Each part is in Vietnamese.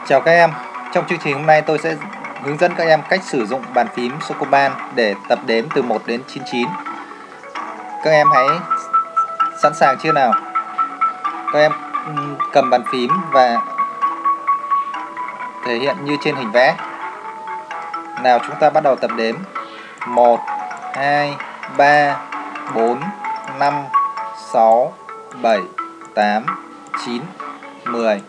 Chào các em, trong chương trình hôm nay tôi sẽ hướng dẫn các em cách sử dụng bàn phím Socoban để tập đếm từ 1 đến 99. Các em hãy sẵn sàng chưa nào? Các em cầm bàn phím và thể hiện như trên hình vẽ. Nào, chúng ta bắt đầu tập đếm. 1, 2, 3, 4, 5, 6, 7, 8, 9, 10,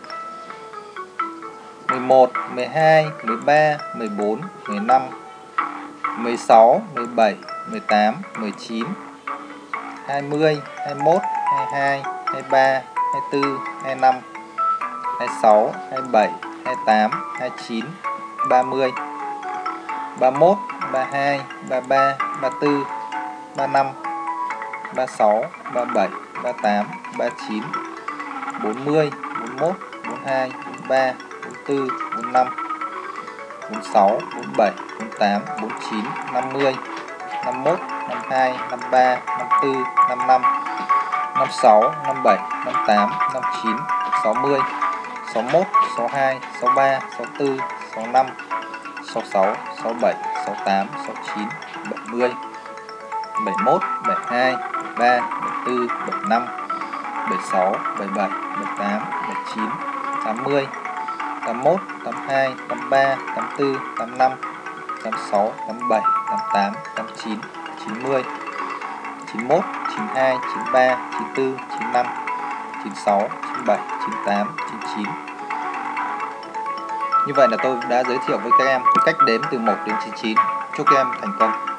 11, 12, 13, 14, 15, 16, 17, 18, 19, 20, 21, 22, 23, 24, 25, 26, 27, 28, 29, 30, 31, 32, 33, 34, 35, 36, 37, 38, 39, 40, 41, 42, 43, 44, 45, 46, 47, 48, 49, 50, 51, 52, 53, 54, 55, 56, 57, 58, 59, 60, 61, 62, 63, 64, 65, 66, 67, 68, 69, 70, 71, 72, 73, 74, 75, 76, 77, 78, 79, 80, 81, 82, 83, 84, 85, 86, 87, 88, 89, 90, 91, 92, 93, 94, 95, 96, 97, 98, 99. Như vậy là tôi đã giới thiệu với các em cách đếm từ 1 đến 99. Chúc các em thành công.